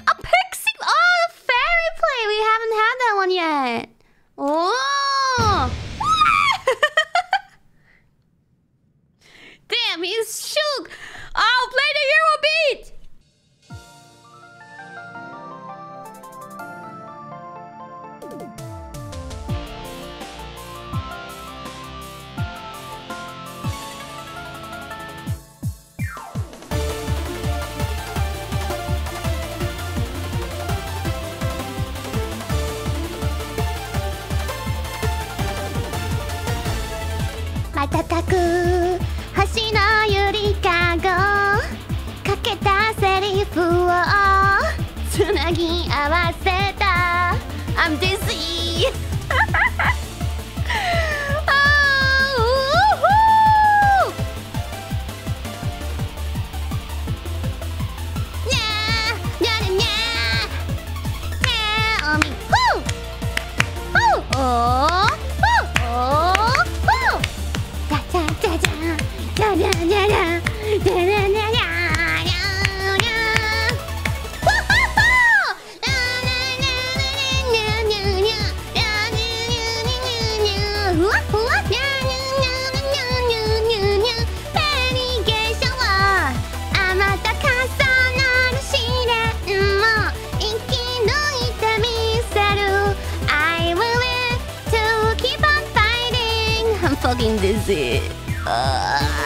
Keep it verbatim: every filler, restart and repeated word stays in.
A pixie. Oh, the fairy play. We haven't had that one yet. Oh. Damn, he's shook. Oh, play the Eurobeat. 瞬く星のゆりかごかけたセリフをつなぎ合わせた I'm dizzy. I'm fucking dizzy. Uh.